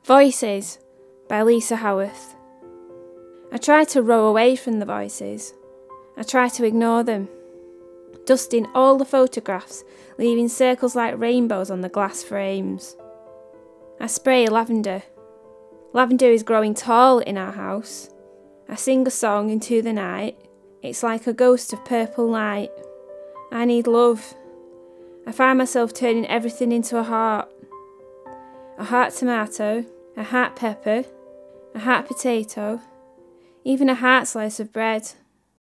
Voices by Lisa Howarth. I try to row away from the voices. I try to ignore them, dusting all the photographs, leaving circles like rainbows on the glass frames. I spray lavender. Lavender is growing tall in our house. I sing a song into the night. It's like a ghost of purple light. I need love. I find myself turning everything into a heart tomato, a heart pepper, a heart potato, even a heart slice of bread.